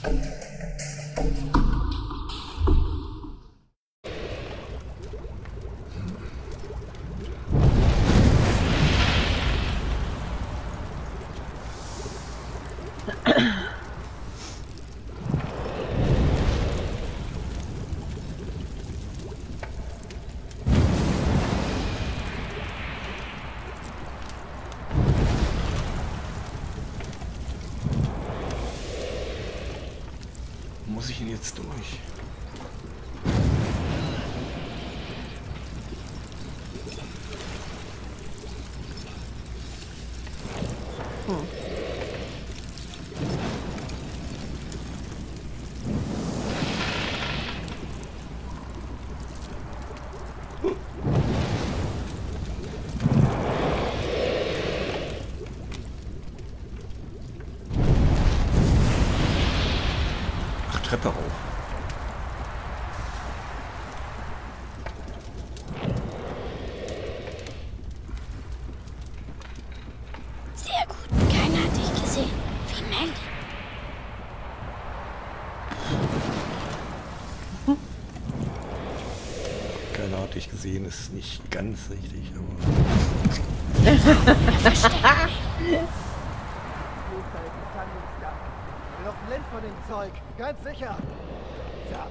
Muss ich ihn jetzt durch? Treppe auf. Sehr gut. Keiner hat dich gesehen. Wie Mandy. Keiner hat dich gesehen, ist nicht ganz richtig, aber... Noch blind von dem Zeug, ganz sicher. Verdammt.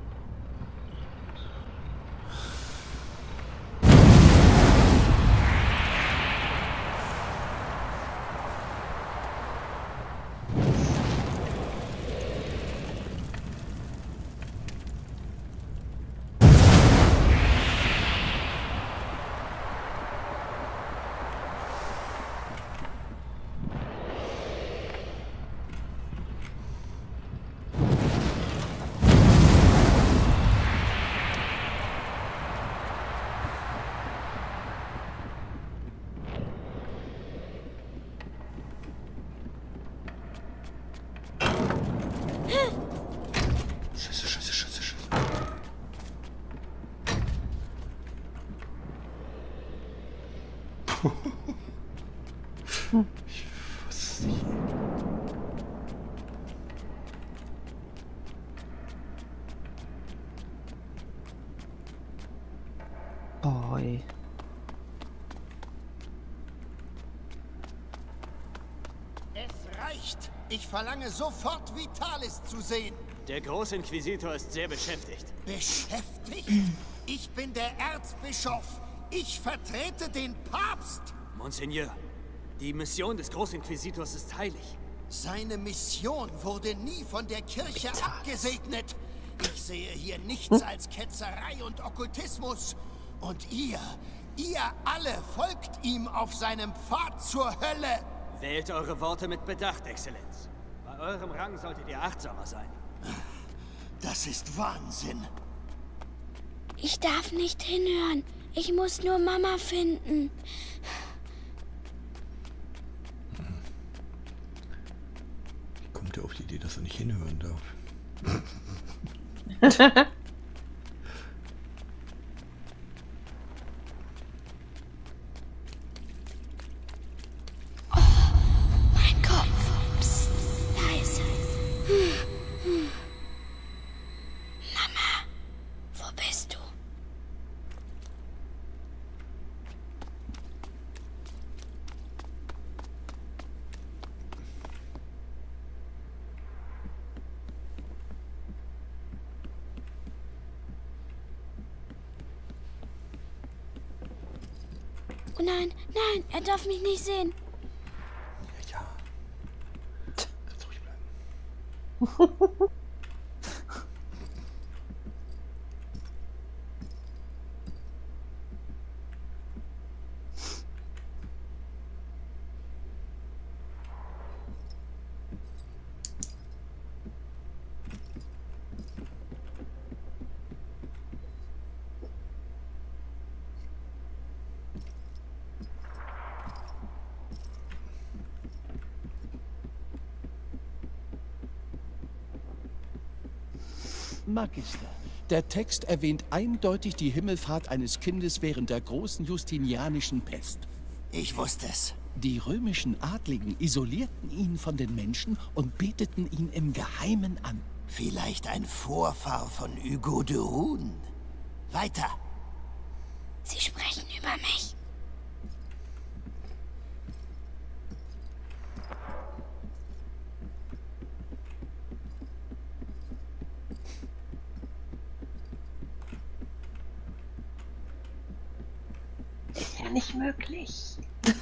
Scheiße, scheiße, scheiße, scheiße. Ich weiß nicht. Boy. Es reicht! Ich verlange sofort Vitalis zu sehen. Der Großinquisitor ist sehr beschäftigt. Beschäftigt? Ich bin der Erzbischof. Ich vertrete den Papst. Monseigneur, die Mission des Großinquisitors ist heilig. Seine Mission wurde nie von der Kirche abgesegnet. Ich sehe hier nichts als Ketzerei und Okkultismus. Und ihr alle folgt ihm auf seinem Pfad zur Hölle. Wählt eure Worte mit Bedacht, Exzellenz. Bei eurem Rang solltet ihr achtsamer sein. Das ist Wahnsinn. Ich darf nicht hinhören. Ich muss nur Mama finden. Wie kommt er auf die Idee, dass er nicht hinhören darf? Mein Kopf. Psst, leise. Mama, wo bist du? Oh nein, nein, er darf mich nicht sehen. Ja, ja. Kannst ruhig bleiben. Magister, der Text erwähnt eindeutig die Himmelfahrt eines Kindes während der großen Justinianischen Pest. Ich wusste es. Die römischen Adligen isolierten ihn von den Menschen und beteten ihn im Geheimen an. Vielleicht ein Vorfahr von Hugo de Rune. Weiter. Sie sprechen über mich. Ist ja nicht möglich.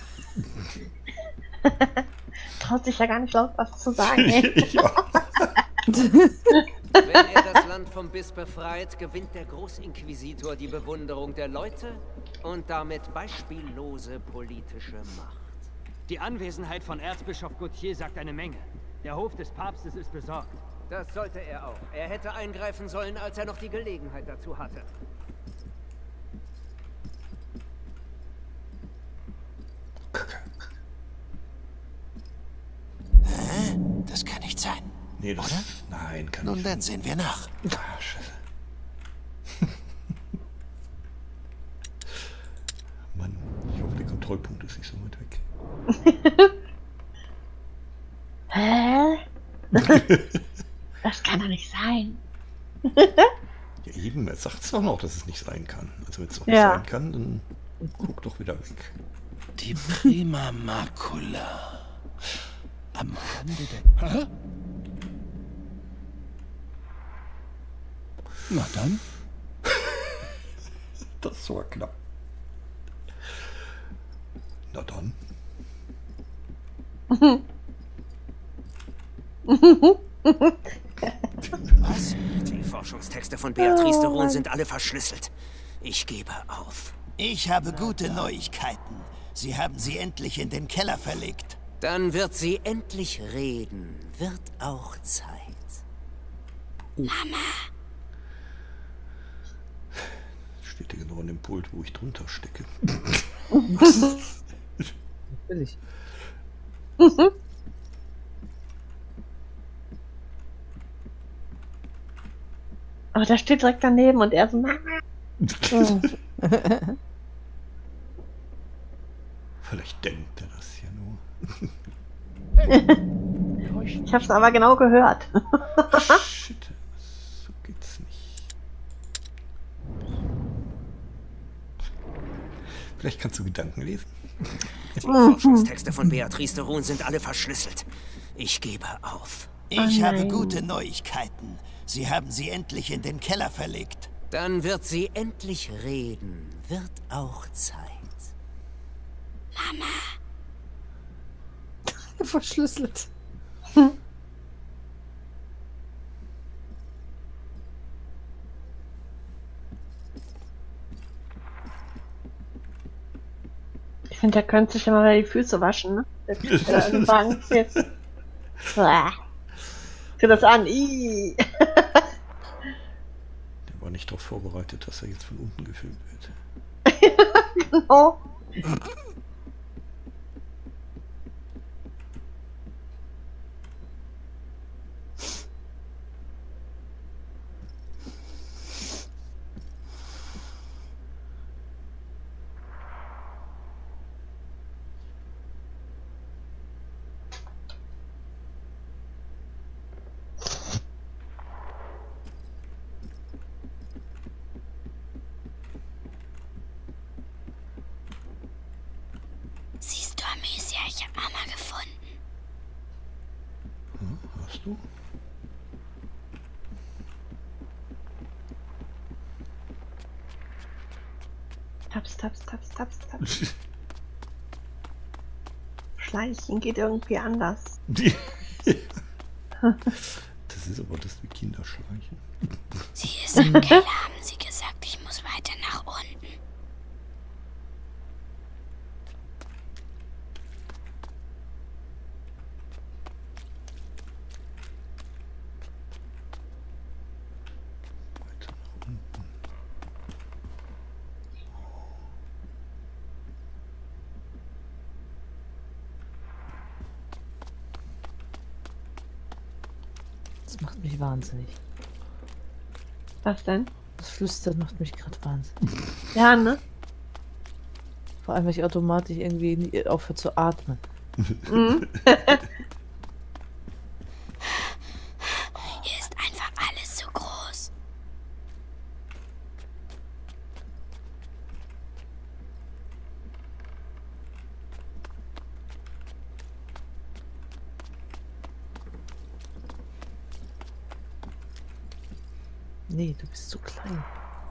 Traut sich ja gar nicht laut was zu sagen. Ja. Wenn er das Land vom Biss befreit, gewinnt der Großinquisitor die Bewunderung der Leute und damit beispiellose politische Macht. Die Anwesenheit von Erzbischof Gauthier sagt eine Menge. Der Hof des Papstes ist besorgt. Das sollte er auch. Er hätte eingreifen sollen, als er noch die Gelegenheit dazu hatte. Hä? Das kann nicht sein. Nee, das... Oder? Nein, kann Nun, nicht. dann sehen wir nach. Ah, scheiße. Mann, ich hoffe, der Kontrollpunkt ist nicht so weit weg. Hä? Das kann doch nicht sein. Ja, eben, er sagt es doch noch, dass es nicht sein kann. Also wenn es doch Ja. nicht sein kann, dann guck doch wieder weg. Die Prima Macula. Am Rande der... Hä? Na dann. Das war knapp. Na dann. Was? Die Forschungstexte von Beatrice de Rune sind alle verschlüsselt. Ich gebe auf. Ich habe gute Neuigkeiten. Sie haben sie endlich in den Keller verlegt. Dann wird sie endlich reden. Wird auch Zeit. Steht ja genau an dem Pult, wo ich drunter stecke. Natürlich. Aber der steht direkt daneben und er so, Mama. Vielleicht denkt er das ja nur. Ich hab's aber genau gehört. Shit, so geht's nicht. Vielleicht kannst du Gedanken lesen. Die Forschungstexte von Beatrice de Rune sind alle verschlüsselt. Ich gebe auf. Ich habe nein. gute Neuigkeiten. Sie haben sie endlich in den Keller verlegt. Dann wird sie endlich reden. Wird auch Zeit. Verschlüsselt. Ich finde, der könnte sich immer wieder die Füße waschen, ne? Der kriegt ja einen Wagen jetzt. Zieh das an. Ih. Der war nicht darauf vorbereitet, dass er jetzt von unten gefilmt wird. Genau. Siehst du, Amicia, ich habe Mama gefunden. Hm, hast du? Taps, taps, taps, taps, taps. Schleichen geht irgendwie anders. Das ist aber das wie Kinder schleichen. Sie ist im Keller, haben sie gesagt. Ich muss weiter nach unten. Weiter nach unten. Das macht mich wahnsinnig. Was denn? Das Flüstern macht mich gerade wahnsinnig. Ja, ne? Vor allem, weil ich automatisch irgendwie nie aufhöre zu atmen. Mhm. Hier ist einfach alles so groß. Nee, du bist zu klein.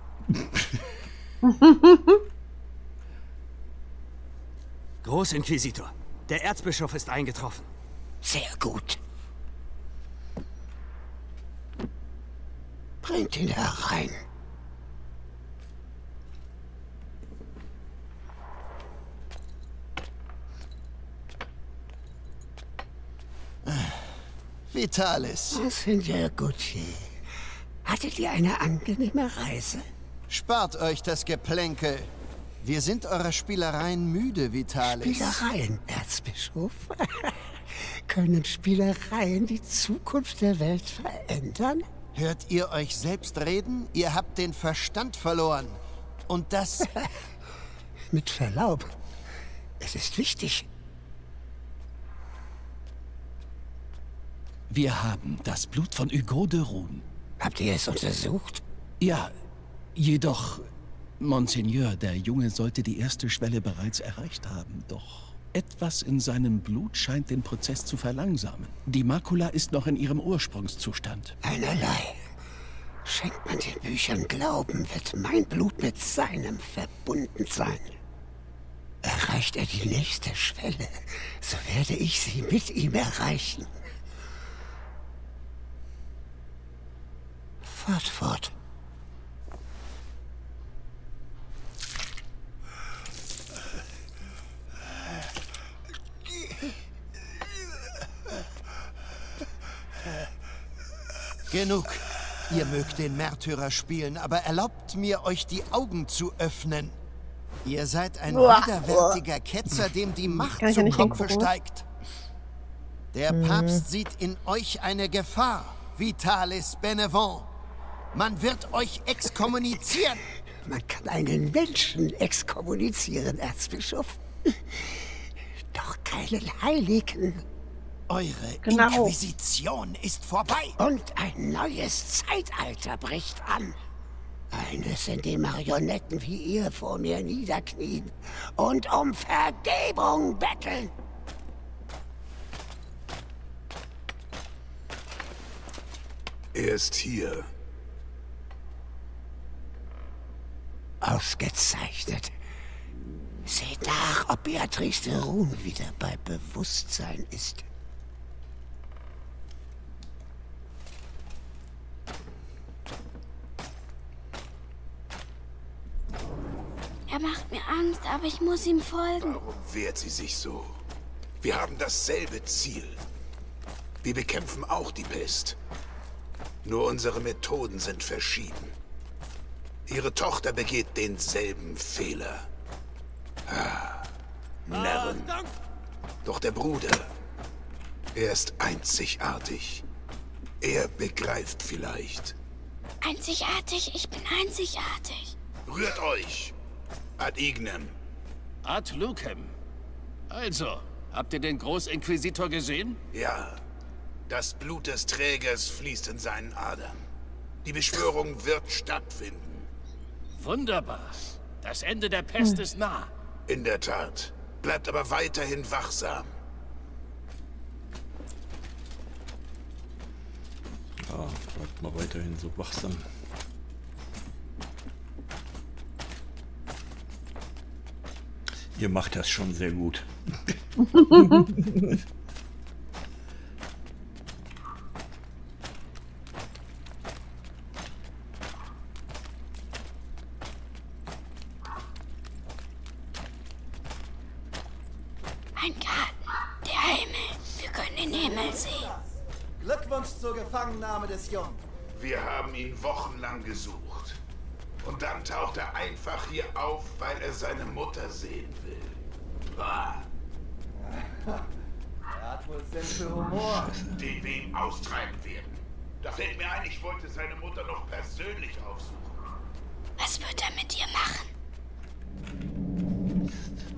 Großinquisitor, der Erzbischof ist eingetroffen. Sehr gut. Bringt ihn herein. Vitalis. Seigneur Gauthier, hattet ihr eine angenehme Reise? Spart euch das Geplänkel. Wir sind eurer Spielereien müde, Vitalis. Spielereien, Erzbischof? Können Spielereien die Zukunft der Welt verändern? Hört ihr euch selbst reden? Ihr habt den Verstand verloren. Und das... Mit Verlaub, es ist wichtig. Wir haben das Blut von Hugo de Rune. Habt ihr es untersucht? Ja, jedoch, Monseigneur, der Junge sollte die erste Schwelle bereits erreicht haben, doch etwas in seinem Blut scheint den Prozess zu verlangsamen. Die Makula ist noch in ihrem Ursprungszustand. Einerlei. Schenkt man den Büchern Glauben, wird mein Blut mit seinem verbunden sein. Erreicht er die nächste Schwelle, so werde ich sie mit ihm erreichen. Fahrt fort. Genug. Ihr mögt den Märtyrer spielen, aber erlaubt mir, euch die Augen zu öffnen. Ihr seid ein widerwärtiger Ketzer, dem die Macht zum Kopfe steigt. Der Papst sieht in euch eine Gefahr, Vitalis Benevent. Man wird euch exkommunizieren. Man kann einen Menschen exkommunizieren, Erzbischof. Doch keinen Heiligen. Eure Inquisition ist vorbei. Und ein neues Zeitalter bricht an. Eines, in dem Marionetten wie ihr vor mir niederknien und um Vergebung betteln. Er ist hier. Ausgezeichnet. Seht nach, ob Beatrice de Rune wieder bei Bewusstsein ist. Er macht mir Angst, aber ich muss ihm folgen. Warum wehrt sie sich so? Wir haben dasselbe Ziel. Wir bekämpfen auch die Pest. Nur unsere Methoden sind verschieden. Ihre Tochter begeht denselben Fehler. Närrin. Doch der Bruder, er ist einzigartig. Er begreift vielleicht. Einzigartig, ich bin einzigartig. Rührt euch! Ad ignem. Ad lucem. Also, habt ihr den Großinquisitor gesehen? Ja. Das Blut des Trägers fließt in seinen Adern. Die Beschwörung wird stattfinden. Wunderbar. Das Ende der Pest ist nah. In der Tat. Bleibt aber weiterhin wachsam. Ja, bleibt mal weiterhin so wachsam. Ihr macht das schon sehr gut. Ein Garten, der Himmel. Wir können den Himmel sehen. Glückwunsch zur Gefangennahme des Jungen. Wir haben ihn wochenlang gesucht. Und dann taucht er einfach hier auf, weil er seine Mutter sehen will. Bah. Er hat wohl Sinn für Humor. Den wir ihm austreiben werden. Da fällt mir ein, ich wollte seine Mutter noch persönlich aufsuchen. Was wird er mit ihr machen?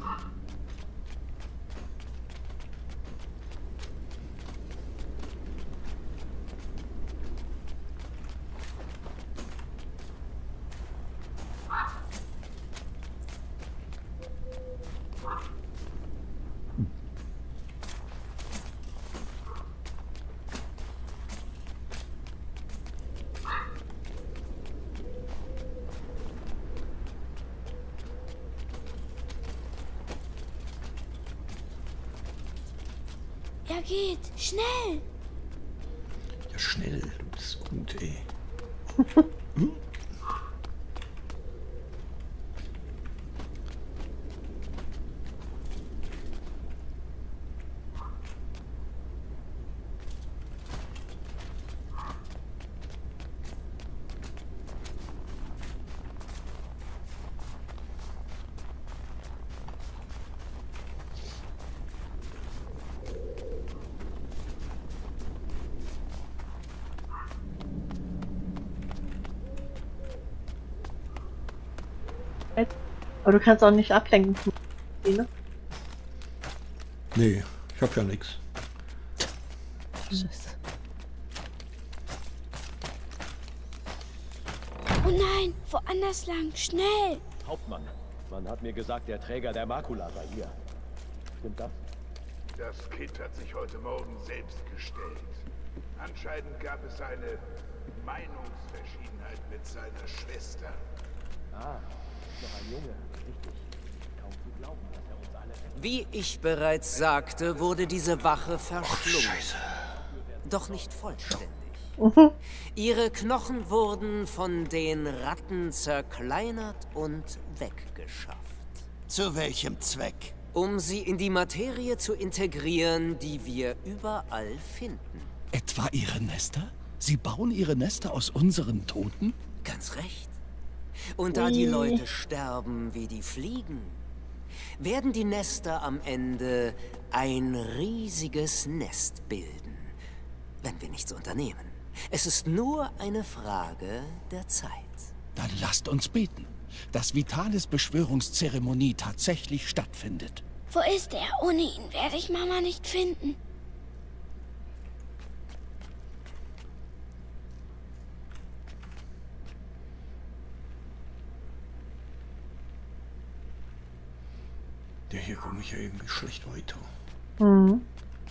Er geht. Schnell. Ja, schnell. Du bist gut, ey. Aber du kannst auch nicht ablenken. Ne? Nee, ich hab ja nichts. Oh nein, woanders lang. Schnell. Hauptmann, man hat mir gesagt, der Träger der Makula sei hier. Stimmt das? Das Kind hat sich heute Morgen selbst gestellt. Anscheinend gab es eine Meinungsverschiedenheit mit seiner Schwester. Ah, ist noch ein Junge. Richtig. Kaum zu glauben, dass er uns alle... Wie ich bereits sagte, wurde diese Wache verschlungen. Doch nicht vollständig. Ihre Knochen wurden von den Ratten zerkleinert und weggeschafft. Zu welchem Zweck? Um sie in die Materie zu integrieren, die wir überall finden. Etwa ihre Nester? Sie bauen ihre Nester aus unseren Toten? Ganz recht. Und da die Leute sterben wie die Fliegen, werden die Nester am Ende ein riesiges Nest bilden, wenn wir nichts unternehmen. Es ist nur eine Frage der Zeit. Dann lasst uns beten, dass Vitalis Beschwörungszeremonie tatsächlich stattfindet. Wo ist er? Ohne ihn werde ich Mama nicht finden. Ja, hier komme ich ja irgendwie schlecht weiter. Mhm.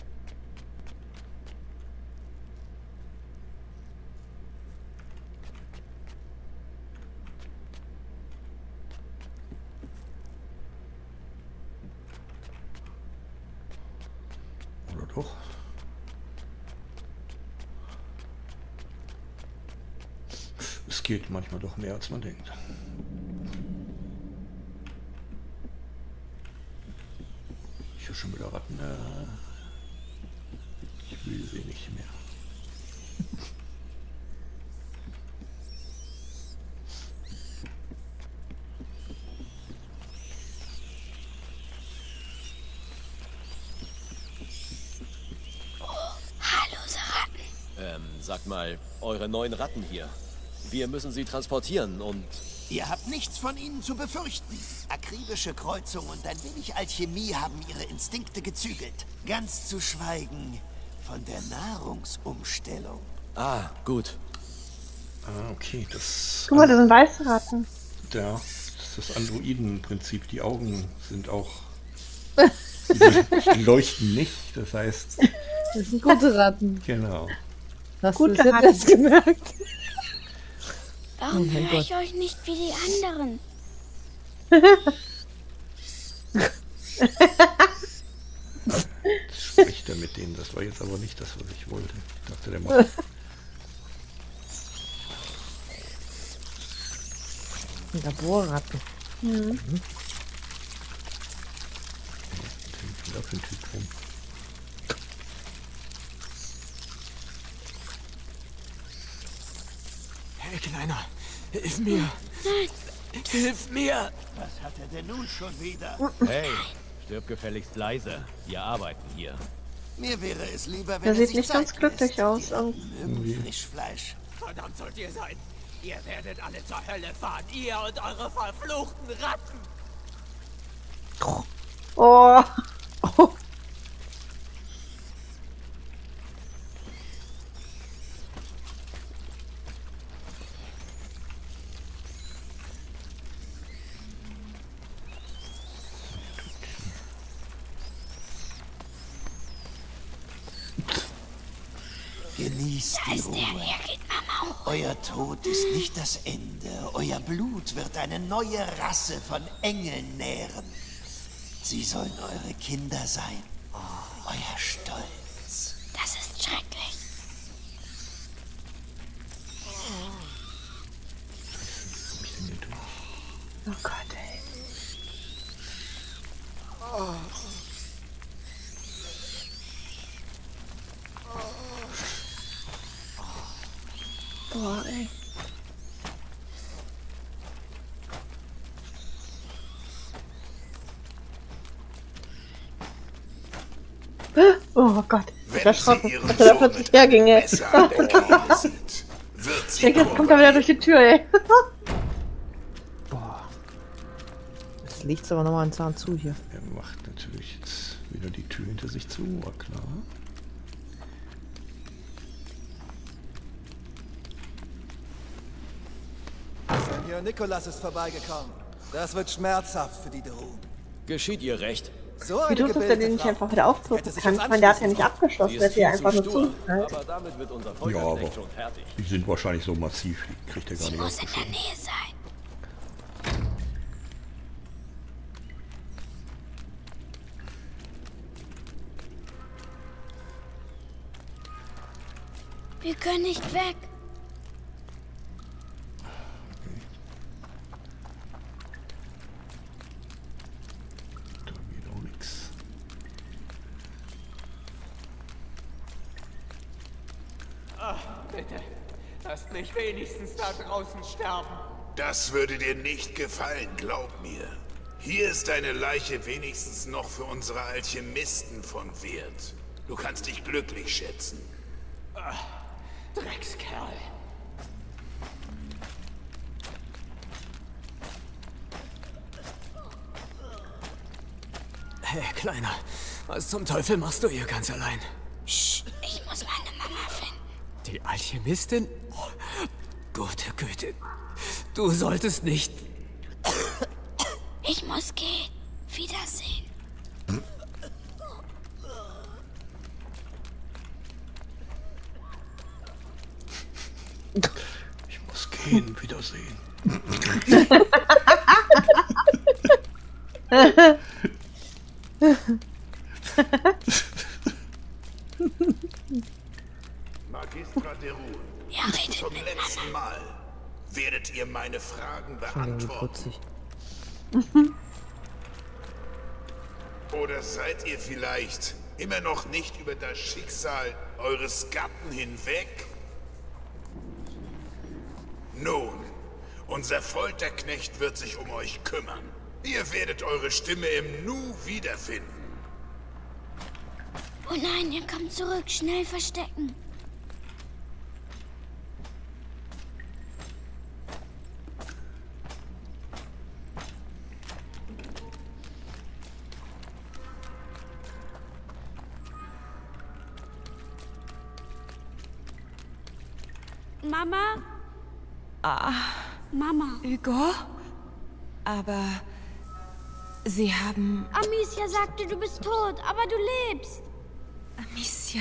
Oder doch? Es geht manchmal doch mehr, als man denkt. Ich höre schon wieder Ratten. Ich will sie nicht mehr. Sagt mal, eure neuen Ratten hier. Wir müssen sie transportieren und... Ihr habt nichts von ihnen zu befürchten. Akribische Kreuzung und ein wenig Alchemie haben ihre Instinkte gezügelt. Ganz zu schweigen von der Nahrungsumstellung. Ah, gut. Ah, okay, das... Guck mal, das sind weiße Ratten. Ja, das ist das Androiden-Prinzip. Die Augen sind auch... die leuchten nicht, das heißt... Das sind gute Ratten. Genau. Hast Gute du Ratten. das gemerkt? Warum Oh mein höre ich Gott. euch nicht wie die anderen? Jetzt spricht er mit denen. Das war jetzt aber nicht das, was ich wollte. Ich dachte, der macht... Laborratten. Mhm. Was ist für ein Typ rum? Hey, Kleiner, hilf mir. Nein. Hilf mir. Was hat er denn nun schon wieder? Hey, stirb gefälligst leise. Wir arbeiten hier. Mir wäre es lieber, wenn Der er sieht sich nicht ganz Zeit glücklich lässt. aus. Die mögen Frischfleisch. Verdammt sollt ihr sein. Ihr werdet alle zur Hölle fahren. Ihr und eure verfluchten Ratten. Oh. Oh. Genießt Da die ist Ruhe. er. Er geht Mama hoch. Euer Tod ist nicht das Ende. Euer Blut wird eine neue Rasse von Engeln nähren. Sie sollen eure Kinder sein. Euer Stolz. Boah, ey. Oh Gott, ich Wenn erschrocken, sie ihren dass er da Sohn plötzlich mit einem herging, ey. Messer an der Kehle sieht, wird Ich sie denke, jetzt kommt er wieder durch die Tür, ey. Boah. Jetzt liegt's aber nochmal einen Zahn zu hier. Er macht natürlich jetzt wieder die Tür hinter sich zu, war klar. Senior Nicholas ist vorbeigekommen. Das wird schmerzhaft für die Drew. Geschieht ihr recht. So Wie eine tut es, dass er den nicht Frau. einfach wieder aufdrücken Hätte sich kann? uns Ich meine, der hat ja nicht anschließen abgeschlossen, Die der ist ist ja viel einfach zu nur stur. zu. Aber damit wird unser Ja, Folterknecht aber schon fertig. die sind wahrscheinlich so massiv, die kriegt er gar Sie nicht muss in der aufgeschoben. Nähe sein. Wir können nicht weg. Da geht auch nichts. Ach, bitte. Lasst mich wenigstens da draußen sterben. Das würde dir nicht gefallen, glaub mir. Hier ist deine Leiche wenigstens noch für unsere Alchemisten von Wert. Du kannst dich glücklich schätzen. Ach, Dreckskerl. Hey, Kleiner, was zum Teufel machst du hier ganz allein? Psst, ich muss meine Mama finden. Die Alchemistin? Oh, gute Güte. Du solltest nicht. Ich muss gehen. Wiedersehen. Ich muss gehen, Wiedersehen. Magistra de Rue, Ja, redet zum mit letzten Mal werdet ihr meine Fragen Schon irgendwie beantworten. putzig. Oder seid ihr vielleicht immer noch nicht über das Schicksal eures Gatten hinweg? Nun, unser Folterknecht wird sich um euch kümmern. Ihr werdet eure Stimme im Nu wiederfinden. Oh nein, ihr kommt zurück. Schnell verstecken. Mama? Ah, Mama. Hugo? Aber Sie haben... Amicia sagte, du bist tot, aber du lebst. Amicia.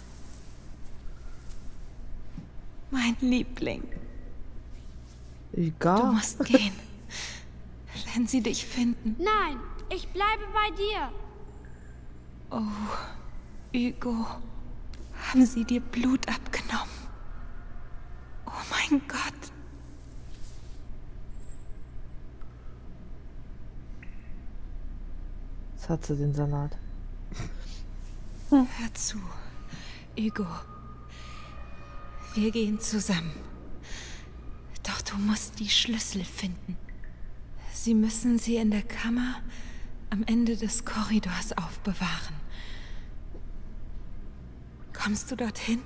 Mein Liebling. Egal. Du musst gehen. Wenn sie dich finden. Nein, ich bleibe bei dir. Oh, Hugo. Haben sie dir Blut abgenommen? Oh mein Gott. Jetzt hat sie den Salat. Hör zu, Hugo. Wir gehen zusammen. Doch du musst die Schlüssel finden. Sie müssen sie in der Kammer am Ende des Korridors aufbewahren. Kommst du dorthin?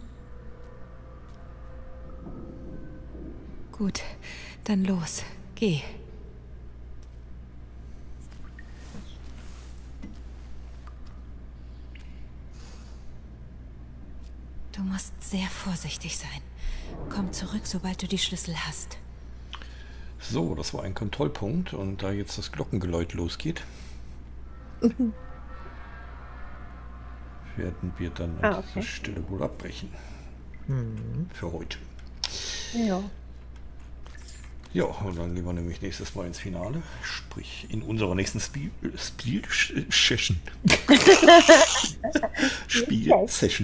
Gut, dann los. Geh. Du musst sehr vorsichtig sein. Komm zurück, sobald du die Schlüssel hast. So, das war ein Kontrollpunkt und da jetzt das Glockengeläut losgeht, werden wir dann an dieser Stelle wohl abbrechen. Für heute. Ja. Ja, und dann gehen wir nämlich nächstes Mal ins Finale, sprich in unserer nächsten Spiel-Session. Spiel-Session.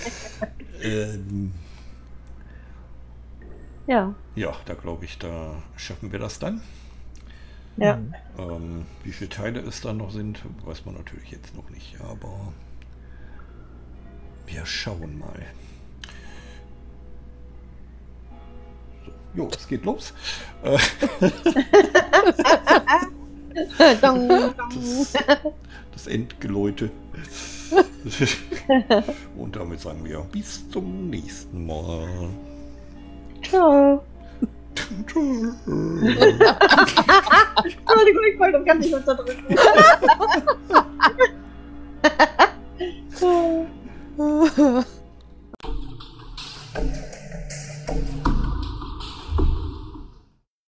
Ja. Ja, da glaube ich, da schaffen wir das dann. Ja. Wie viele Teile es dann noch sind, weiß man natürlich jetzt noch nicht, aber wir schauen mal. Jo, es geht los. Das Endgeläute. Und damit sagen wir bis zum nächsten Mal. Ciao. Entschuldigung, ich wollte das ganz nicht unterdrücken.